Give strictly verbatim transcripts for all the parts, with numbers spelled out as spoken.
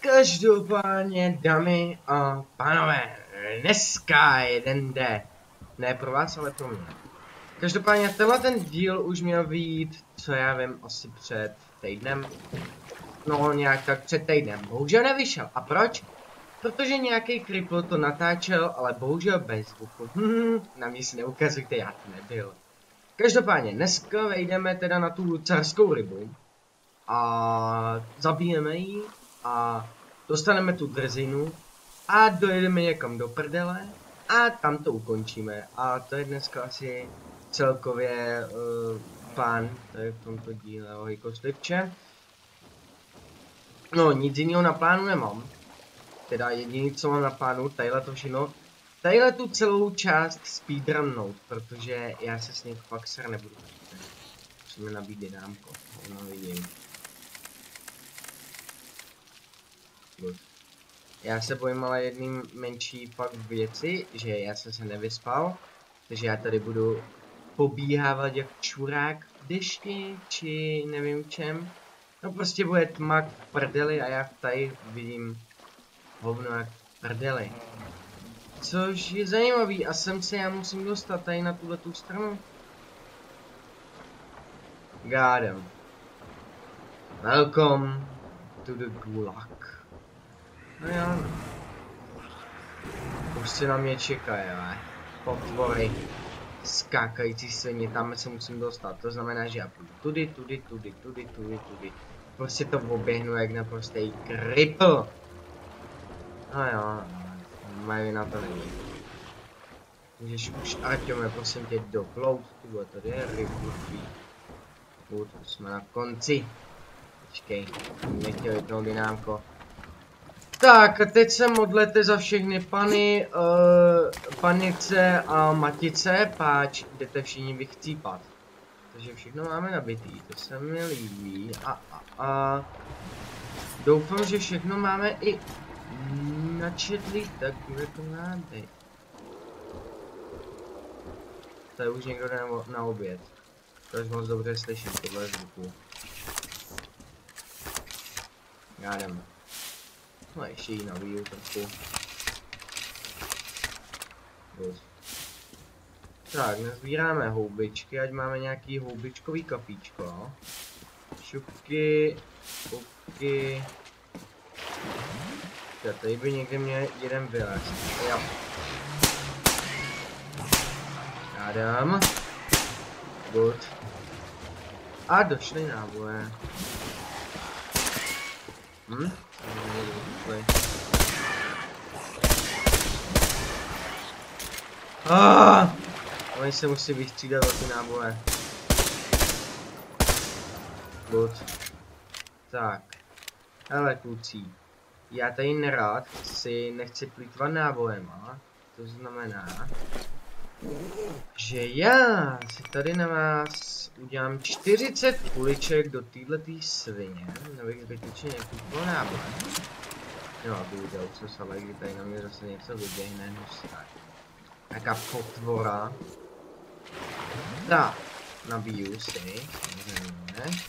Každopádně, dámy a pánové, dneska jeden jde. Ne pro vás, ale pro mě. Každopádně tenhle ten díl už měl vyjít, co já vím, asi před týdnem. No nějak tak před týdnem. Bohužel nevyšel. A proč? Protože nějaký kripl to natáčel, ale bohužel bez zvuku. Hm, na mě si neukazujte, já to nebyl. Každopádně, dneska vejdeme teda na tu carskou rybu. A zabijeme ji a dostaneme tu drzinu a dojedeme někam do prdele a tam to ukončíme. A to je dneska asi celkově uh, plán, to je v tomto díle o Hejkoslipče. No, nic jiného na plánu nemám. Teda jediný, co mám na plánu, tadyhle to všechno, tadyhle tu celou část speedrunnout, protože já se s ním fakt sr nebudu. Musíme nabít dynámko, ono vidím. Já se bojím ale jedný menší fakt věci, že já jsem se nevyspal, takže já tady budu pobíhávat jak čurák v dešti, či nevím čem. No prostě bude tma v prdeli a já tady vidím hovno jak v prdeli. Což je zajímavý a sem se já musím dostat tady na tuhle tu stranu. Gádem. Welcome to the gulag. No jo. Už se na mě čekají, ale potvory. Skákající svině, tam se musím dostat. To znamená, že já půjdu tudy, tudy, tudy, tudy, tudy, tudy. Prostě to oběhnu jak naprostý kripl. No jo, mají na to není. Můžeš už, Arťome, prosím tě, doplout. Tyhle, tady je ryblutí. Už jsme na konci. Počkej, nechtěl vypnout dynámko. Tak, a teď se modlete za všechny pany, uh, panice a matice, páč jdete všichni vychcípat. Takže všechno máme nabitý, to se mi líbí. A, a, a doufám, že všechno máme i načetlý, tak kde to má být. Tady už někdo jde na oběd. To už moc dobře slyším, tohle zvuku. Já jdem. No ještě ji nabiju trochu. Dost. Tak, nazbíráme houbičky, ať máme nějaký houbičkový kapíčko. Šupky, šupky. Já tady by někde měl jeden vylézt. Jo. Já dám. Good. A došly náboje. Hm? Ah, oni se musí vystřídat o ty náboje. Good. Tak. Hele kluci. Já tady nerád si nechci plýtvat nábojema. To znamená, že já si tady na vás udělám čtyřicet kuliček do této svině, abych zbytečně neplýtval náboje. Jo, a bohužel co se ale, kdy tady na mě zase něco vyběhne, no tak. Jaká potvora. Tak, nabiju si, samozřejmě.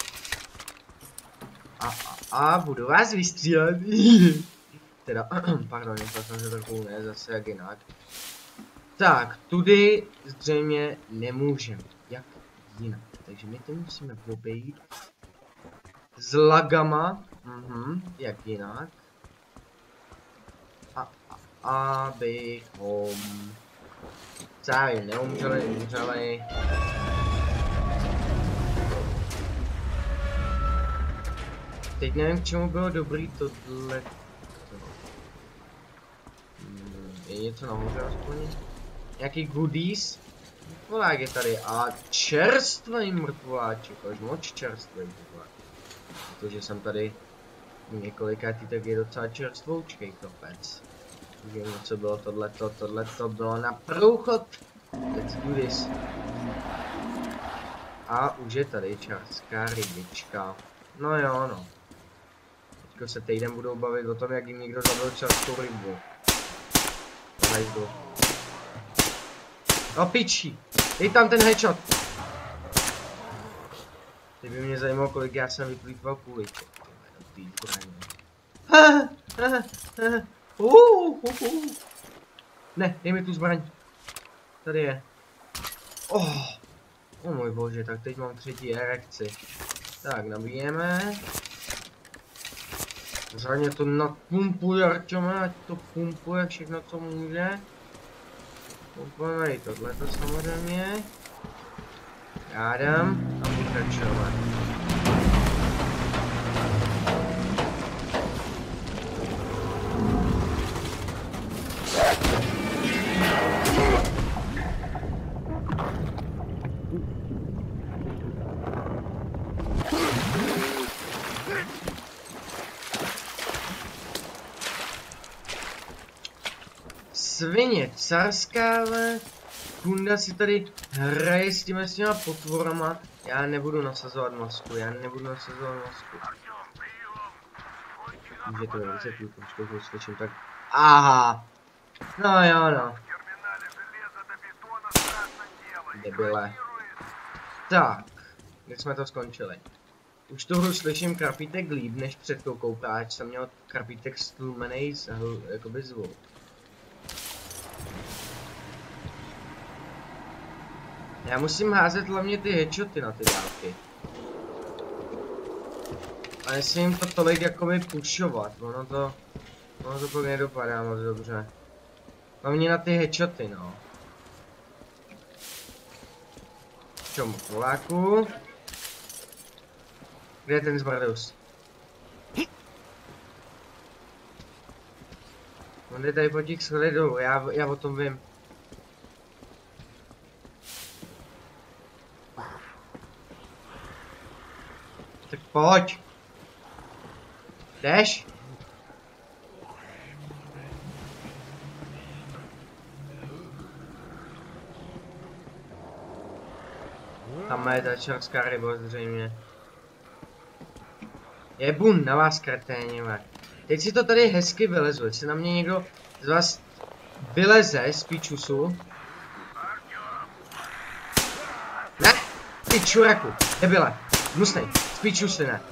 A, a, a budu vás vystřílet. Teda, pardon, myslel jsem, že trochu ne, zase jak jinak. Tak, tudy zřejmě nemůžeme. Jak jinak? Takže my to musíme obejít s lagama. Mhm, jak jinak. A, a abychom sami neumřeli, umřeli. Teď nevím, k čemu bylo dobrý tohle. Hmm, je něco nahoře aspoň? Nějaký goodies? Mrtvák je tady a čerstvý mrtvoláček, až moc čerstvý mrtvák. Protože jsem tady několikátý, tak je docela čerstvoučkej kopec. Vím, co bylo tohleto, tohleto bylo na průchod. Let's do this. A už je tady čarská rybička. No jo, no. Teďko se týden budou bavit o tom, jak jim někdo zabil čarskou rybu. Hajdu. No piči, dej tam ten headshot. Teď by mě zajímalo, kolik já jsem vyplýtval kuliček. Ne, dej mi tu zbraň. Tady je. Oh, oh můj bože, tak teď mám třetí erekci. Tak, nabíjeme. Řádně to napumpuje, Arťome, ať to pumpuje všechno, co může. Pumpujeme i tohleto samozřejmě. Rádám a pokračujeme. Svině carská, ale Kunda si tady hraje s těma s těma potvorama. Já nebudu nasazovat masku, já nebudu nasazovat masku. Může to vysvětlit, počkej, že slyším tak. Aha! No jo, no. Debile. Tak, jak jsme to skončili. Už tu hru slyším krapítek líp než před chvilkou, páč jsem měl krapítek stlumenej jakoby zvuk. Já musím házet hlavně ty headshoty na ty dálky. A nesmím to tolik jakoby pushovat, ono to... Ono to pak nedopadá moc dobře. Hlavně na ty headshoty, no. Čom, voláku. Kde je ten zbrdus? On jde tady po těch schodech dolů, já, já o tom vím. Tak pojď. Jdeš? Tam je ta čarská ryba zřejmě. Jebun na vás, kreténěve. Teď si to tady hezky vylezu, jestli na mě někdo z vás vyleze z píčusu. Ne! Ty čuraku, debile, hnusnej, z píčusy ne.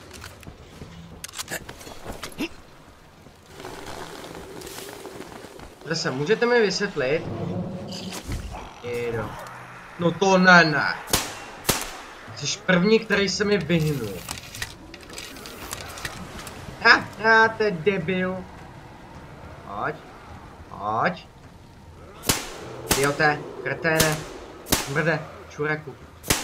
Zase, můžete mi vysvětlit? Jedo. No to ne, ne. Jsi první, který se mi vyhnul. Ha, ha, to je debil. Pojď. Pojď. Idiote, kreténe. Mrde, čureku.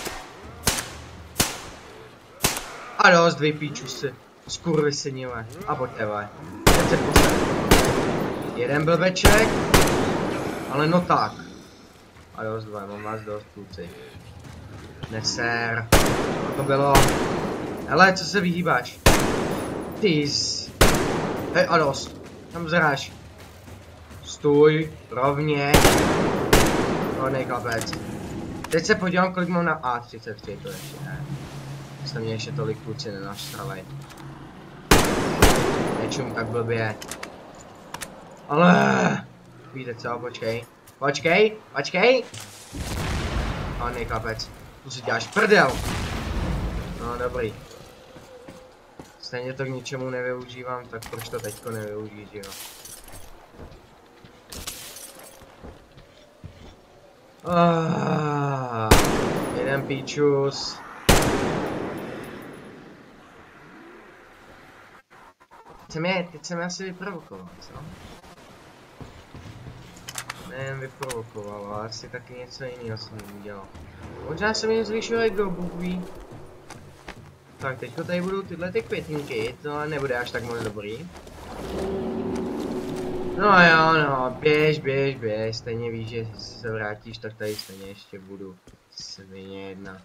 A dost, vy píčusy. Skurvysynile. A pojďte, vole. Teď se postav. Jeden blbeček. Ale no tak. A dost, vole, mám vás dost, kluci. Neser. To bylo. Hele, co se vyhýbáš? Tys. Hej, a dost. Tam zráš. Stůj, rovně. Rodnej chlapec. Teď se podívám, kolik mám na A třicet tři, to ještě ne. Jste mě ještě tolik kluci nenaštravej. Nečum tak blbě. Ale. Víte co, počkej. Počkej, počkej. Rodnej chlapec. Tu si děláš prdel. No dobrý. Stejně to k ničemu nevyužívám, tak proč to teďko nevyužít, jo? Ah, jeden píčus. Teď jsem je, teď jsem je asi vyprovokoval, co? Nejen vyprovokoval, ale asi taky něco jiného jsem udělal. Možná jsem jim zvýšil ego, Bůh ví. Tak teďko tady budou tyhle ty květinky, to ale nebude až tak moc dobrý. No jo, no, běž, běž, běž, stejně víš, že se vrátíš, tak tady stejně ještě budu. Svině jedna.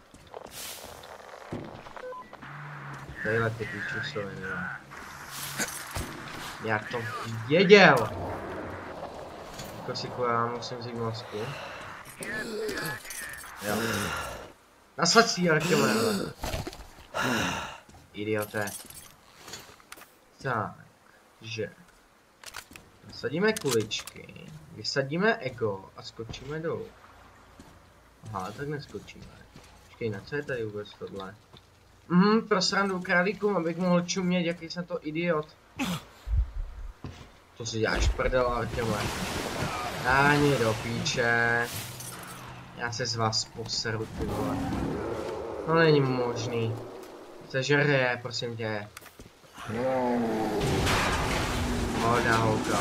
Tadyhle ty píčusové, jo. Já to věděl! Kosiku, já musím vzít masku. Jo. Nasled si, Artyme. Idioté. Takže. Nasadíme kuličky, vysadíme ego a skočíme dolů. Aha, tak neskočíme. Počkej, na co je tady vůbec tohle? Mhm, pro srandu králíkům, abych mohl čumět, jaký jsem to idiot. To si děláš prdel, Artyome. Dáni do píče. Já se z vás poseru, ty vole. To není možný. Sežere, prosím tě. Hoda holka.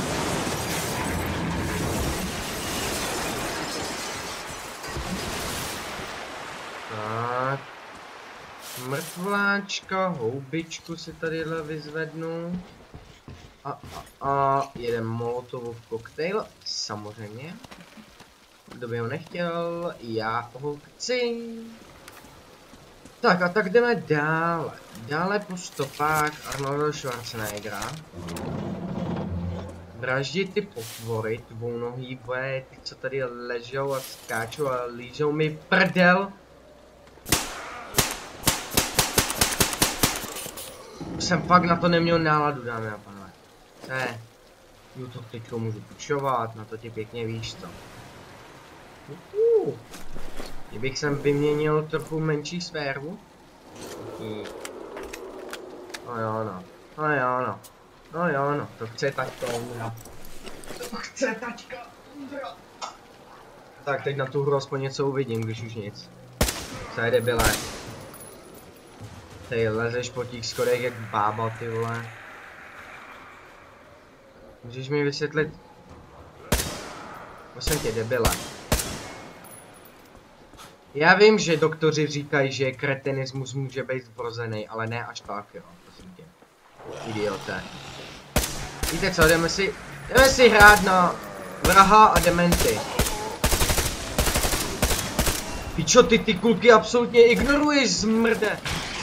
Tak. Mrtváčka, houbičku si tadyhle vyzvednu. A, a, a jeden molotovův koktejl, samozřejmě. Kdo by ho nechtěl, já ho chci. Tak a tak jdeme dále. Dále po stopách Arnolda Schwarzeneggera. Vraždit ty potvory, dvounohý boje, ty co tady ležou a skáčou a lížou mi prdel. Jsem fakt na to neměl náladu, dámy a pánové. Ne. Jo, to teďko můžu pušovat, na to tě pěkně víš co. Uh. Kdybych sem vyměnil trochu menší sféru. No jo no, no jo no, no jo no, to chce taťka umrat. To chce taťka umrat. Tak teď na tu hru aspoň něco uvidím, když už nic. Co je debile. Ty lezeš po těch schodech jak bába, ty vole. Můžeš mi vysvětlit? Prosím tě, debile. Já vím, že doktoři říkají, že kretinismus může být vrozený, ale ne až tak, jo, prosím tě. Idioté. Víte co, jdeme si, jdeme si hrát na vraha a dementy. Pičo, ty ty kulky absolutně ignoruješ, zmrde.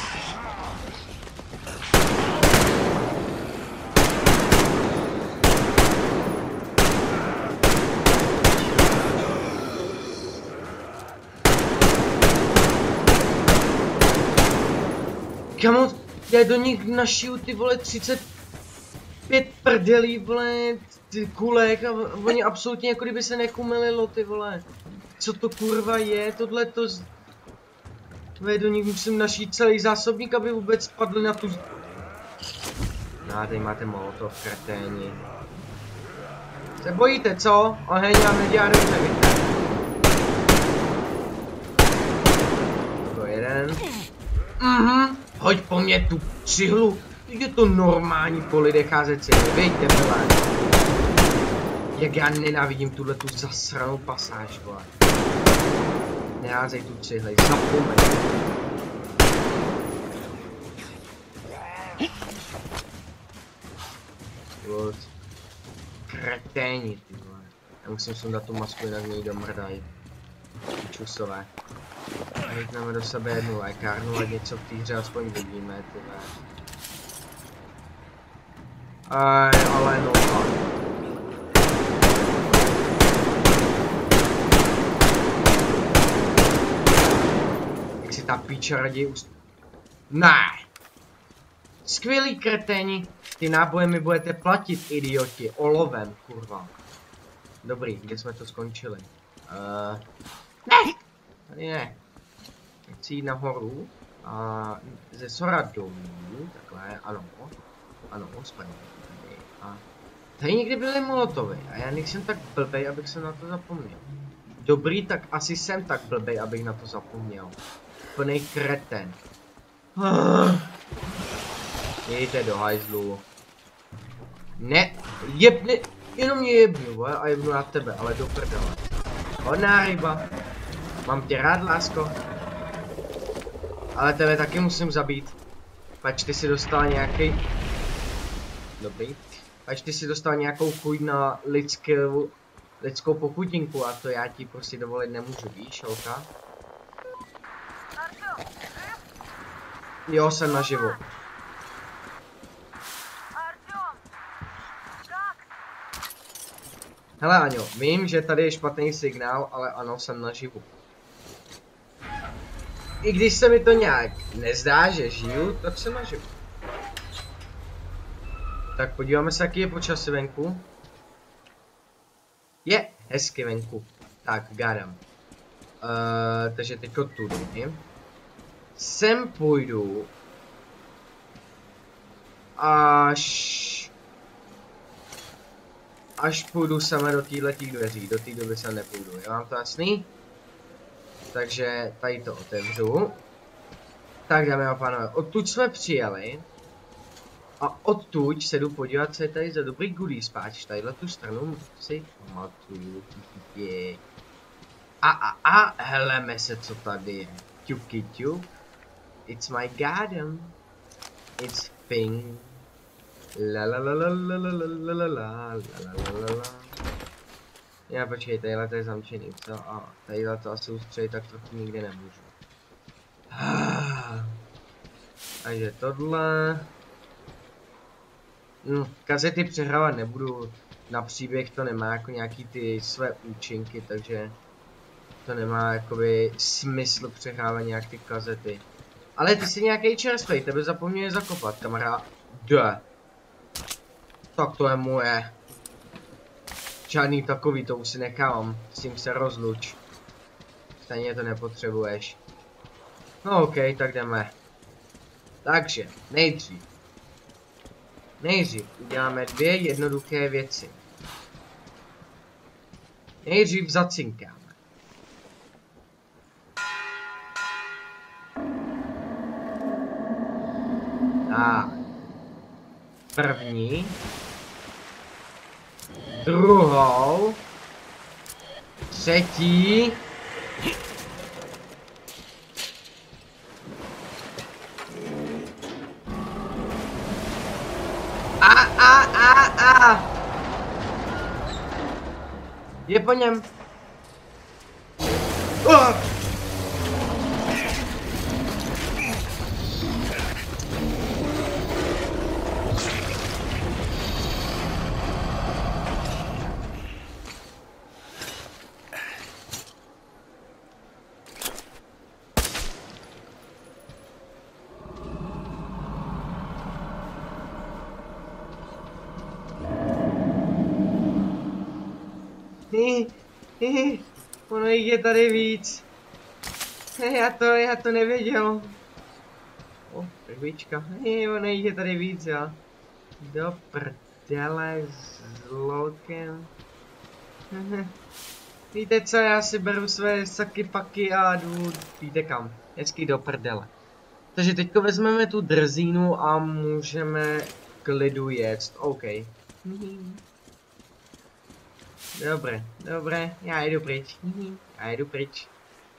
Kamo, já do nich našiju ty vole třicet pět prdelí, vole, ty kulek a oni absolutně jako kdyby se nechumelilo, ty vole. Co to kurva je, tohle to z... Tvoje, do nich musím našít celý zásobník, aby vůbec spadli na tu... No, tady máte molotov, kreténi. Se bojíte, co? Oheň vám nedělá dobře, víte. To jeden. Mhm. Hoď po mě tu cihlu, je to normální po lidech házet cihly, vejte vole. Jak já nenávidím tuhle tu zasranou pasáž, vole. Neházej tu cihly, zapomeň. Good. Kreténi, ty vole. Já musím sundat tu masku, jinak mě jí domrdají. Čusové. A jítneme do sebe jednu lékárnu a něco v té hře aspoň vidíme, ty ve. Aj, ale no tak. Jak si ta píča raději ust... Ne! Skvělý kreténi, ty náboje mi budete platit, idioti, olovem, kurva. Dobrý, kde jsme to skončili? Uh... Ne! Tady ne. Chci jít nahoru a ze Sora dolů, takhle, ano, ano, spadně tady. A tady někdy byly molotovy a já nejsem tak blbej, abych se na to zapomněl. Dobrý, tak asi jsem tak blbej, abych na to zapomněl. Plnej kreten. Jděte do hajzlu. Ne, jebne, jenom mě jebnu, a jebnu na tebe, ale do prdele. Hodná ryba. Mám tě rád, lásko. Ale tebe taky musím zabít. Pač ty si dostal nějaký. Dobrý. Pač ty si dostal nějakou chuť na lidskou, lidskou pochutinku a to já ti prostě dovolit nemůžu, víš, holka? Jo, jsem naživu. Hele Aňo, vím, že tady je špatný signál, ale ano, jsem naživu. I když se mi to nějak nezdá, že žiju, tak jsem naživu. Tak podíváme se, jaký je počasí venku. Je hezky venku. Tak, gádám. Uh, takže teďko tudy. Sem půjdu až... až půjdu sama do této dveří, do té doby se nepůjdu, je vám to jasný? Takže tady to otevřu. Tak dámy a pánové, odtud jsme přijeli. A odtud se jdu podívat, co je tady za dobrý goodies patch. Tadyhle tu stranu si pamatuju. A a a, heleme se, co tady je. Tuky tuk. It's my garden. It's pink. La la la la la la la la la la la la la. Já počkej, tadyhle to je zamčený, co? A tadyhle to asi ustřelit tak trochu nikdy nemůžu. Takže tohle. No, kazety přehrávat nebudu, na příběh to nemá jako nějaký ty své účinky, takže to nemá jakoby smysl přehrávat nějak ty kazety. Ale ty jsi nějaký čerstvej, tebe zapomněl zakopat, kamarád. Jde. Tak to je moje. Žádný takový, to už si nechávám, s tím se rozluč. Stejně to nepotřebuješ. No ok, tak jdeme. Takže, nejdřív. Nejdřív uděláme dvě jednoduché věci. Nejdřív zacinkáme. Tak. První. Druhou. Třetí. A, a, a, a. Je po něm. Oh. Ono jich je tady víc. Já to, já to nevěděl. O, prvíčka. Ono jich je tady víc, jo. Do prdele s lokem. Víte co, já si beru své saky paky a jdu, víte kam. Hezky do prdele. Takže teďko vezmeme tu drzínu a můžeme klidu jet. OK. Dobré, dobré, já jdu pryč. Já jdu pryč.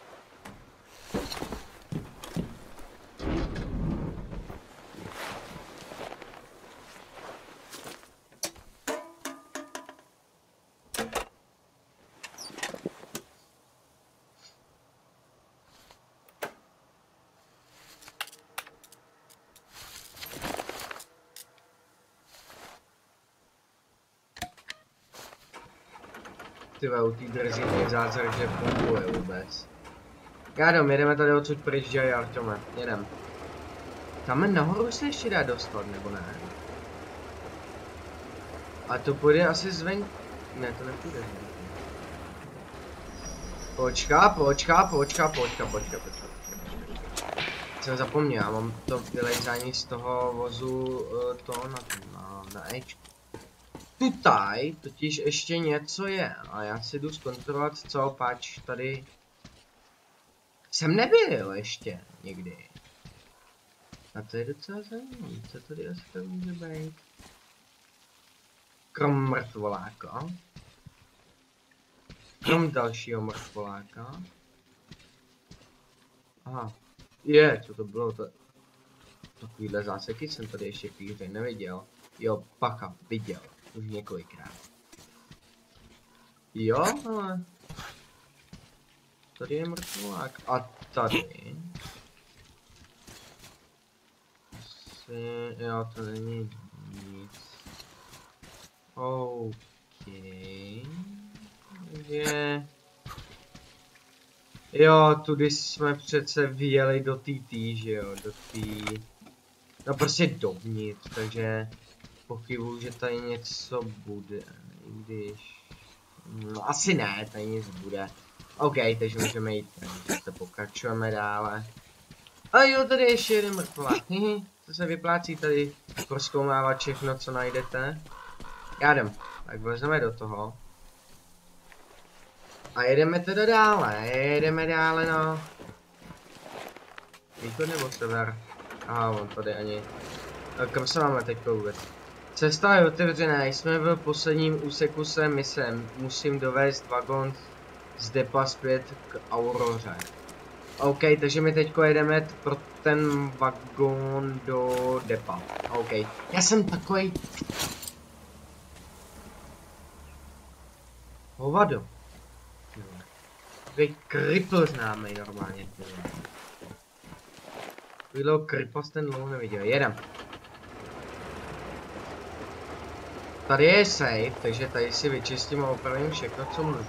Tyve, u té drziny je zázrak, že funguje vůbec. Gádom, jedeme tady odsud pryč, dělej Artome, jedem. Tam nahoru se ještě dá dostat, nebo ne? A to půjde asi zven... Ne, to nepůjde zven. Počká, počká, počká, počká, počká, počká. Jsem zapomněl, já mám to vylejzání z toho vozu, to na, na, na Ečku. Tutaj totiž ještě něco je a já si jdu zkontrolovat, co pač tady jsem nebyl ještě nikdy. A to je docela zajímavé, co tady asi to může být. Krom mrtvoláka. Krom dalšího mrtvoláka. Aha, je, co to bylo, to... Takovýhle záseky jsem tady ještě v hře neviděl. Jo, pacha, viděl. Už několikrát. Jo, ale... Tady je mrtvolák. A tady... Asi... Jo, to není nic. OK. Takže... Jo, tudy jsme přece vyjeli do té tý, že jo, do té... No prostě dovnitř, takže... Pochybuju, že tady něco bude, i když... No asi ne, tady nic bude. OK, takže můžeme jít, takže pokračujeme dále. A jo, tady ještě jeden mrtvolák, to se vyplácí tady prozkoumávat všechno, co najdete. Já jdem, tak vlezeme do toho. A jedeme teda dále, jedeme dále na... Východ nebo sever? Aha, on tady ani... Kam se máme teď vůbec? Cesta je otevřená, jsme v posledním úseku své mise. Musím dovést vagon z depa zpět k Auroře. OK, takže my teďko jedeme pro ten vagon do depa. OK, já jsem takový... Hovado. Takový kripl známej normálně. Takovýhle kripa ten dlouho neviděl. Jedem. Tady je safe, takže tady si vyčistím a opravím všechno, co můžu.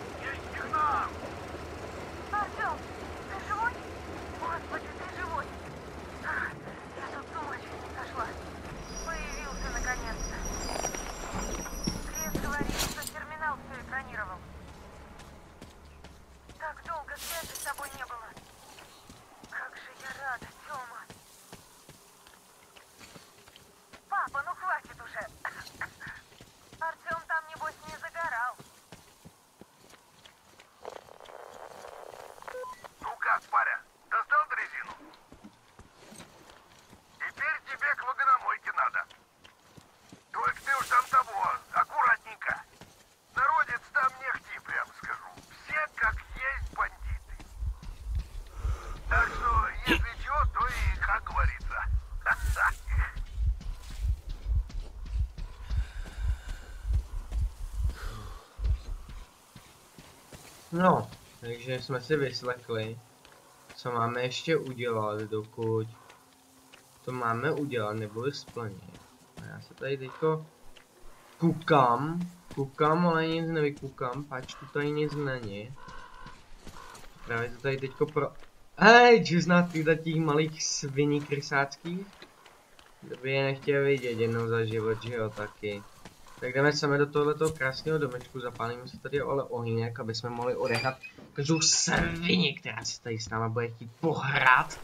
No, takže jsme si vyslechli, co máme ještě udělat, dokud to máme udělat nebo splnit. A já se tady teďko kukám, kukám, ale nic nevykukám, pač tu tady nic není. Právě to tady teďko pro... Hej, čus na týhle těch malých sviní krysáckých? Kdo by je nechtěl vidět jednou za život, že jo, taky. Tak jdeme sami do tohoto krásného domečku, zapálíme se tady ale ohýnek, aby jsme mohli odehnat každou svini, která se tady s náma bude chtít pohrát.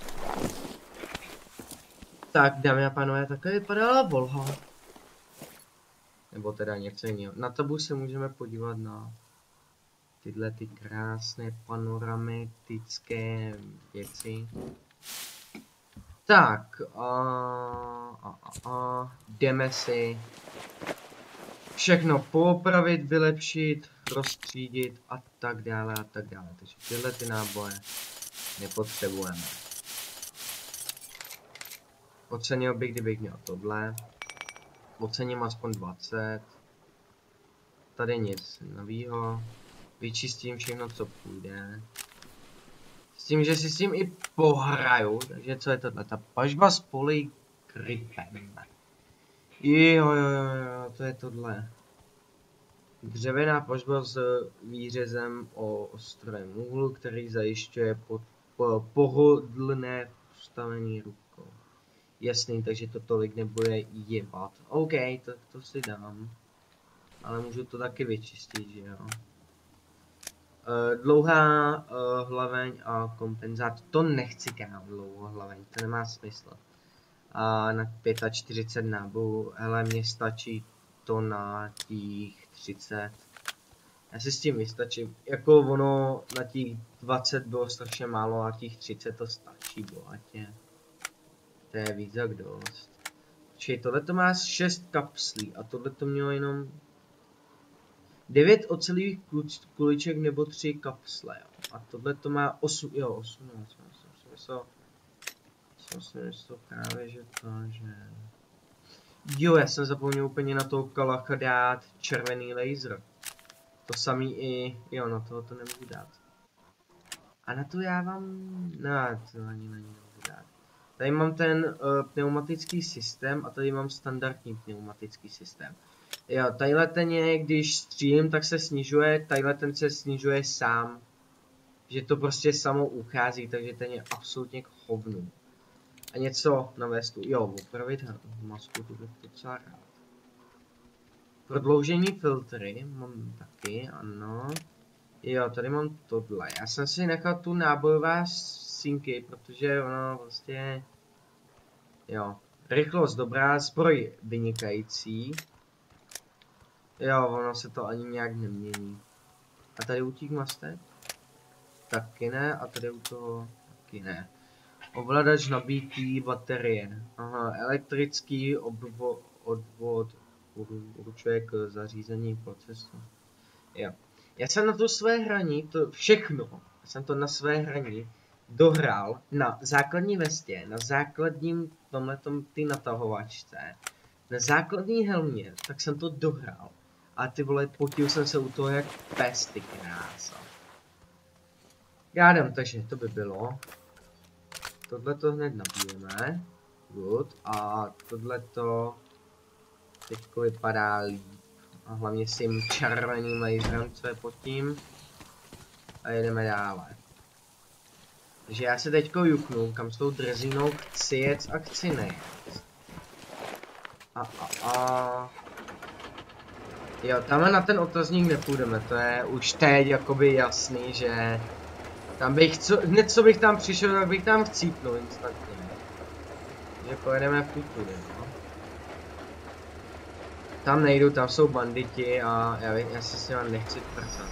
Tak, dámy a pánové, takhle vypadala Volha. Nebo teda něco jiného. Na tabu se můžeme podívat na tyhle ty krásné panoramatické věci. Tak, a, a, a, a jdeme si všechno poopravit, vylepšit, rozstřídit a tak dále a tak dále. Takže tyhle ty náboje nepotřebujeme. Ocenil bych, kdybych měl tohle. Ocením aspoň dvacet. Tady nic novýho. Vyčistím všechno, co půjde. S tím, že si s tím i pohraju. Takže co je tohle? Ta pažba s polykrypem. Jo, jo, jo, jo, to je tohle. Dřevěná pažba s výřezem o ostrém úhlu, který zajišťuje pod, po, pohodlné postavení rukou. Jasný, takže to tolik nebude jebat. OK, tak to si dám. Ale můžu to taky vyčistit, že jo. Uh, dlouhá uh, hlaveň a kompenzát. To nechci, kámo, dlouhou hlaveň, to nemá smysl. A na čtyřicet pět nábojů, hele, mně stačí to na těch třicet. Já si s tím vystačím, jako ono na těch dvacet bylo strašně málo a těch třicet to stačí bohatě. To je víc jak dost. Čili tohleto má šest kapslí a tohleto mělo jenom devět ocelových kuliček nebo tři kapsle, jo. A tohleto má osm, jo, osm, jo, jsem si myslel právě, že to, že... Jo, já jsem zapomněl úplně na toho kalacha dát červený laser. To samý i, jo, na toho to nemůžu dát. A na to já vám, no, to ani na něj nemůžu dát. Tady mám ten uh, pneumatický systém a tady mám standardní pneumatický systém. Jo, tadyhle ten je, když střílím, tak se snižuje, tadyhle ten se snižuje sám. Že to prostě samo uchází, takže ten je absolutně k hovnu. A něco na vestu, jo, opravit masku, to bych docela rád. Prodloužení filtry mám taky, ano. Jo, tady mám tohle. Já jsem si nechal tu nábojová synky, protože ono vlastně... Jo, Rychlost dobrá, zbroj vynikající. Jo, ono se to ani nějak nemění. A tady utík mastek? Taky ne, a tady u toho taky ne. Ovladač nabítý baterie. Aha, elektrický obvo, odvod určuje k zařízení procesu. Jo. Já jsem na to své hraní, to všechno, jsem to na své hraní dohrál na základní vestě, na základním tomhletom ty natahovačce, na základní helmě, tak jsem to dohrál. A ty vole, potil jsem se u toho jak pes, ty krása. Jádem, takže to by bylo. Tohle to hned nabijeme. Good. A tohle to teďko vypadá líp. A hlavně s tím červeným laserem, co je pod tím. A jedeme dále. Takže já se teďko juknu, kam s tou drezínou chci jet a chci nejet. A a a. Jo, tam na ten otazník nepůjdeme, to je už teď jakoby jasný, že tam bych, co, hned co bych tam přišel, tak bych tam chcípnul instantně. Takže pojedeme v tudy, no. Tam nejdu, tam jsou banditi a já, já se s nimi nechci prcat.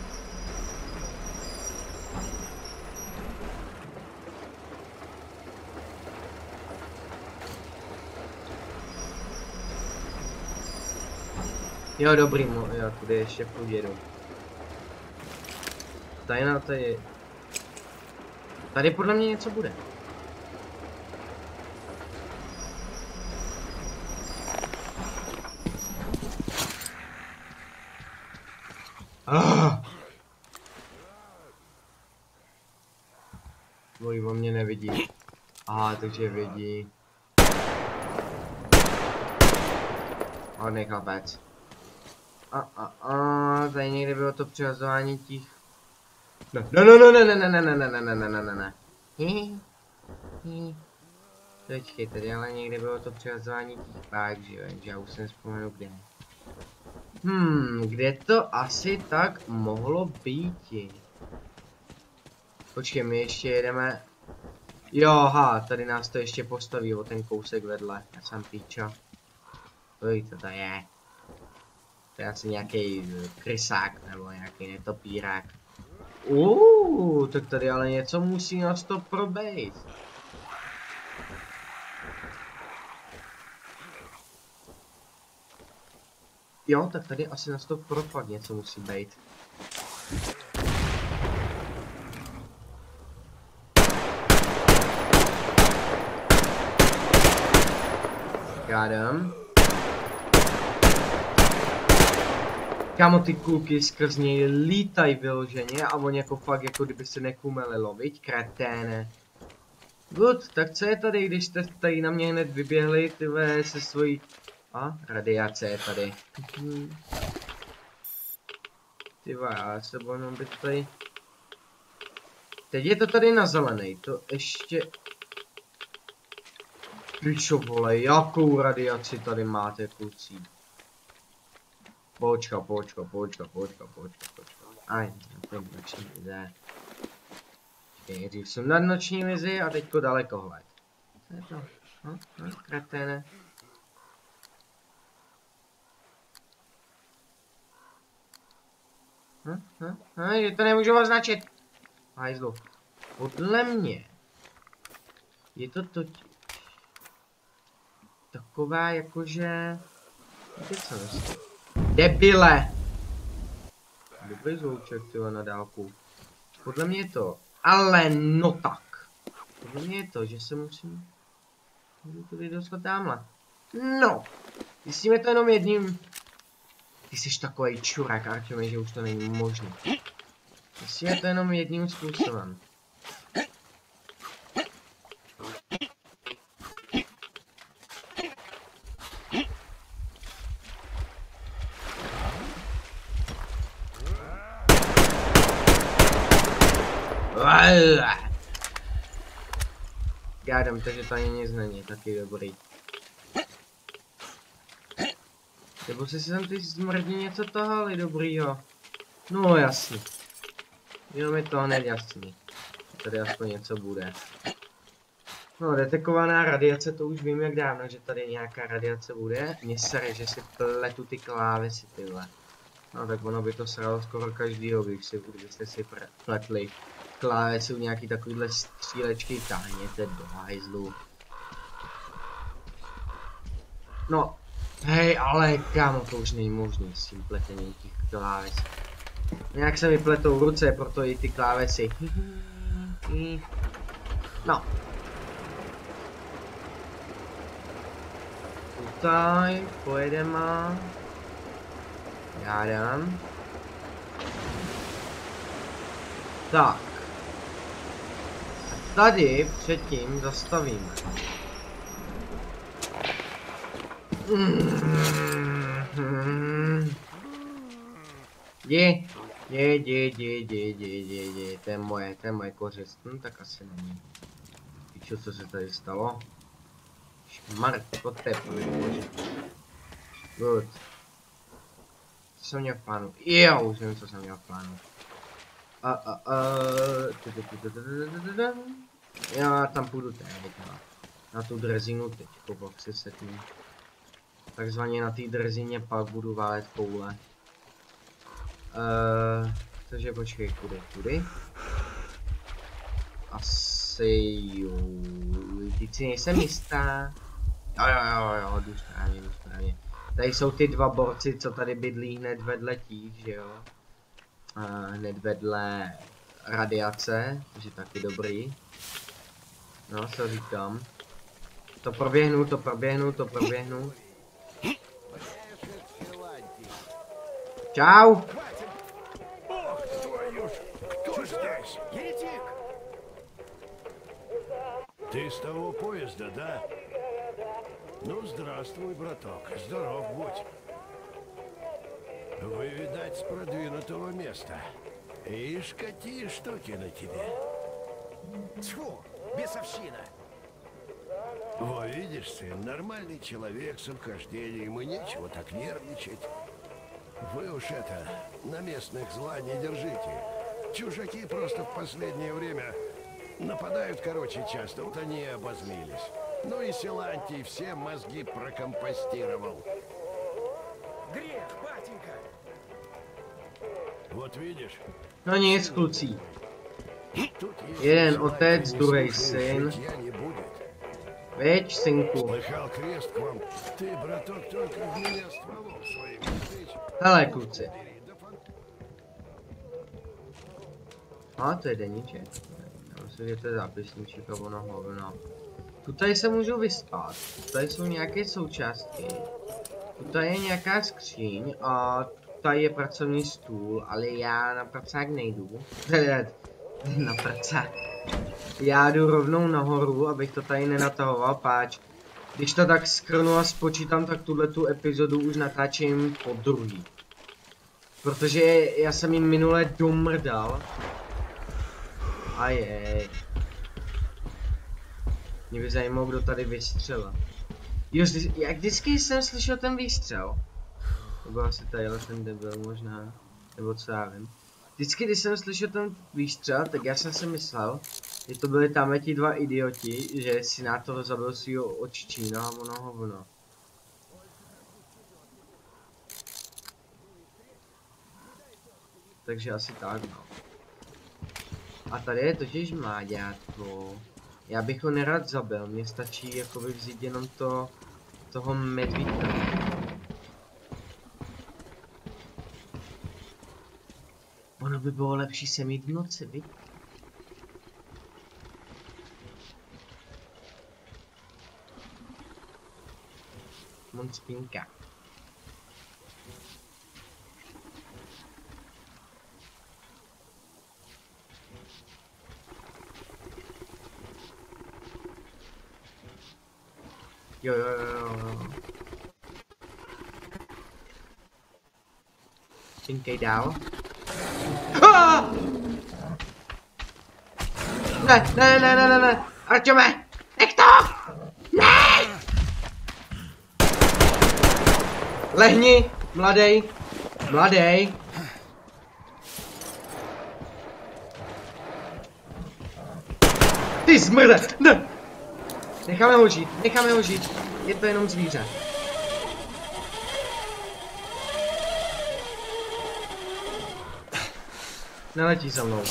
Jo, dobrý, mo, jo, tudy ještě půjdu. Tady na tady... Tady podle mě něco bude. Ah! Boj, on mě nevidí. Aha, takže vidí. Hodný chlapec. A a a tady někde bylo to přihazování těch. Ne, ne, ne, ne, ne, ne, ne, ne, ne, ne, ne, ne, ne, ne. Hi, hi. Počkej, tady ale někde bylo to přihazování těch pák, že jo, já už jsem vzpomenu kde. Hmm, kde to asi tak mohlo být? Počkej, my ještě jedeme. Jo, ha, tady nás to ještě postaví o ten kousek vedle, já jsem píča. Oj, co to je? To je asi nějaký krysák nebo nějaký netopírák. Uuu, tak tady ale něco musí na to probejt. Jo, tak tady asi na to propad něco musí být. Got Kámo, ty kulky skrz něj lítají vyloženě a oni jako fakt jako kdyby se nekumelilo, viď, kreténe. Good, tak co je tady, když jste tady na mě hned vyběhli, tyhle se svojí... A, radiace je tady. Tyva, já se bojím, být tady... Teď je to tady na zelenej, to ještě... Pičo vole, jakou radiaci tady máte, kluci? Počka, počka, počka, počka, počka, počka. Aj, to je noční vize. Nejdřív jsem na noční vizi a teďko dalekohled. Co je to? Hm? Hm? Kreténe. Hm? Hm? Hm? Je to nemůžu označit. Hajzlu. Podle mě je to totiž taková jakože... Víte co myslím? Debile! Dobrý zvuček, tyhle, na dálku. Podle mě je to, ale no tak. Podle mě je to, že se musím... Můžu tady dostat tamhle. No! Myslíme to jenom jedním... Ty jsi takovej čurák, Artyome, že už to není možné. Myslíme to jenom jedním způsobem. Gádám, takže tady nic není, taky dobrý. Nebo si sem ty smrdí něco tahali dobrýho. No jasně. Jenom je to hned jasný. Tady aspoň něco bude. No, detekovaná radiace, to už vím jak dávno, že tady nějaká radiace bude. Mně sere, že si pletu ty klávesy, tyhle. No tak ono by to sralo skoro každýho, když si, kdybyste si pletli klávesy u nějaký takovýhle střílečky, táhněte do hajzlu. No, hej, ale kámo, to už není možný s tím pletením těch kláves. Nějak se mi pletou ruce, proto i ty klávesy. No. Tutaj pojedeme. Já dám. Tak. A tady předtím zastavíme. Je, je, je, je, je, je, je, je, to je moje, to je moje kořist, hm, tak asi není. Píčo, co se tady stalo? Šmart, kote, bože. Good. Co jsem měl v plánu? Jo, už vím, co jsem měl v plánu. A, a, a, já tam půjdu teď, na, na tu drzinu teď, po se tím. Takzvaně na té drzině pak budu válet koule. Uh, takže počkej, kudy, kudy? Asi jo, teď si nejsem jistá. Jo, jo, jo, jo, jdu správně, jdu správně. Tady jsou ty dva borci, co tady bydlí hned vedle těch, že jo? Uh, hned vedle radiace, takže taky dobrý. No, co říkám. To proběhnu, to proběhnu, to proběhnu. Čau! Ты с того поезда, да? Ну, здравствуй, браток. Здоров будь. Вы, видать, с продвинутого места. Ишь, какие штуки на тебе. Тьфу, бесовщина. Во, видишь, сын, нормальный человек с обхождением, и нечего так нервничать. Вы уж это, на местных зла не держите. Чужаки просто в последнее время нападают, короче, часто. Вот они и обозлились. Ну и Силантий все мозги прокомпостировал. Грех, батенька. Вот видишь? No nic, kluci. Тут Jeden otec, druhý syn. Veď, synku. Слыхал, крест к вам. Ты, браток, только в меня стволом своим тычь. Hele, kluci. A to je deníček. Já myslím, že to je zápisníček a ono hovno. Tutaj se můžu vyspat. Tady jsou nějaké součástky. Tutaj je nějaká skříň a tady je pracovní stůl, ale já na pracák nejdu. Na pracák. Já jdu rovnou nahoru, abych to tady nenatahoval, páč. Když to tak skrnu a spočítám, tak tuhle tu epizodu už natáčím po druhý. Protože já jsem jim minule domrdal. A jej. Mě by zajímalo, kdo tady vystřelil. Jo, jak vždycky jsem slyšel ten výstřel. To byl asi tadyhle ten debil možná. Nebo co já vím. Vždycky, když jsem slyšel ten výstřel, tak já jsem si myslel, že to byli tamhle ti dva idioti, že Sinátor zabil svýho očičína a ono hovno. Takže asi tak, no. A tady je totiž mláďátko. Já bych ho nerad zabil, mně stačí jakoby vzít jenom to, toho medvídka. Ono by bylo lepší se mít v noci, viď? Moc spínka. Jo, jo, jo, jo. Spinkej dál. Ah! Ne, ne, ne, ne, ne, ne. Arťome! Nech to! Ne! Lehni, mladej. Mladej. Ty smrde! Ne! Necháme ho žít, necháme ho žít. Je to jenom zvíře. Neletí za mnou.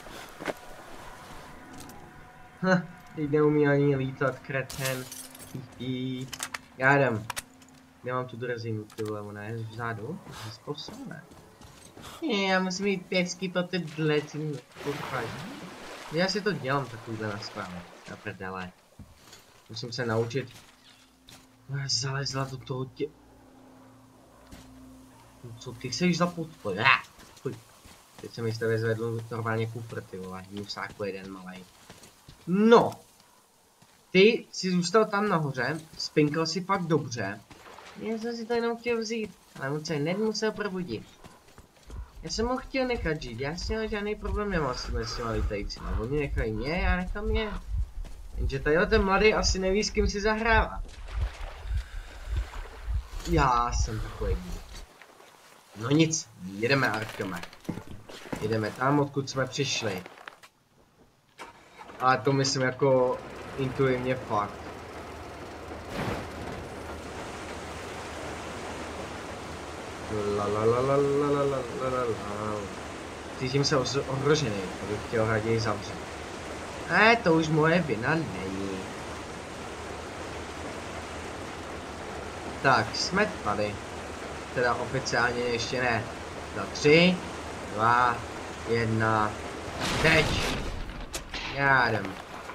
Ha, teď neumí ani lítat, kreten. Hihi. Já jdem. Já mám tu drezinu, ty vole, ona je vzadu. Zkousne. Ne, já musím mít pěcky po tyhle, ty kurva. Já si to dělám takovýhle na spánu. Na prdele. Musím se naučit. Já zalezla do toho tě... No co ty chceš za podpoj? Teď se mi z tebe zvedl normálně kufr, ty vole. Musáku jeden malej. No. Ty jsi zůstal tam nahoře, spinkal si fakt dobře. Já jsem si to jenom chtěl vzít, ale on se nemusel probudit. Já jsem ho chtěl nechat žít, já s ním žádný problém nemám s těmi těma litajícíma. Oni nechají mě, já nechám je. Jenže tadyhle ten mladý asi neví, s kým si zahrává. Já jsem takový. No nic, jedeme, Arkame. Jedeme tam, odkud jsme přišli. Ale to myslím jako intuivně fakt. La la la la la la la la la la. Cítím se ohrožený, abych chtěl raději zavřít. Ne, to už moje vina není. Tak, jsme tady. Teda oficiálně ještě ne. Za tři, dva, jedna, teď. Já jdem.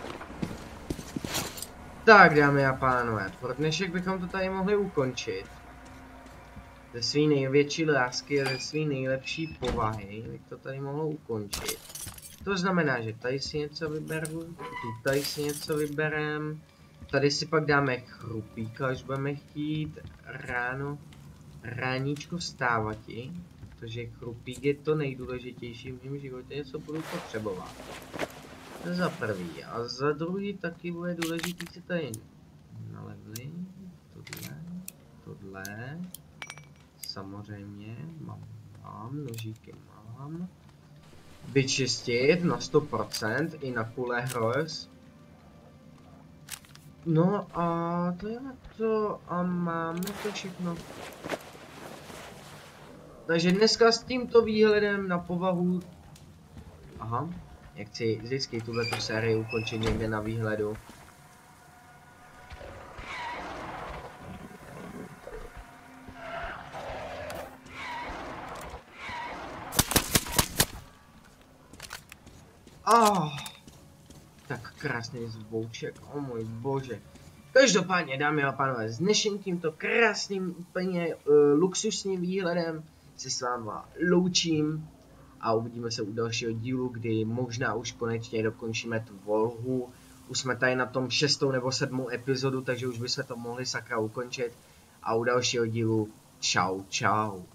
Tak, dámy a pánové, pro dnešek bychom to tady mohli ukončit. Ze svý největší lásky a ze svý nejlepší povahy bych to tady mohl ukončit. To znamená, že tady si něco vyberu, tady si něco vyberem, tady si pak dáme chrupíka, až budeme chtít ráno, ráníčko vstávati, protože chrupík je to nejdůležitější v mém životě, co budu potřebovat. To za prvý, a za druhý taky bude důležitý si tady nalevli, tohle, tohle. Samozřejmě, mám, mám, nožíky mám. Vyčistit na sto procent i na kulé hroz. No a to je to a máme to všechno. Takže dneska s tímto výhledem na povahu... Aha, jak chci vždycky tuhletu sérii ukončit někde na výhledu. Oh, tak krásný zvouček, o oh můj bože. Každopádně, dámy a pánové, s dnešním tímto krásným, úplně uh, luxusním výhledem se s váma loučím a uvidíme se u dalšího dílu, kdy možná už konečně dokončíme tu Volhu. Už jsme tady na tom šestou nebo sedmou epizodu, takže už bychom to mohli sakra ukončit. A u dalšího dílu čau čau.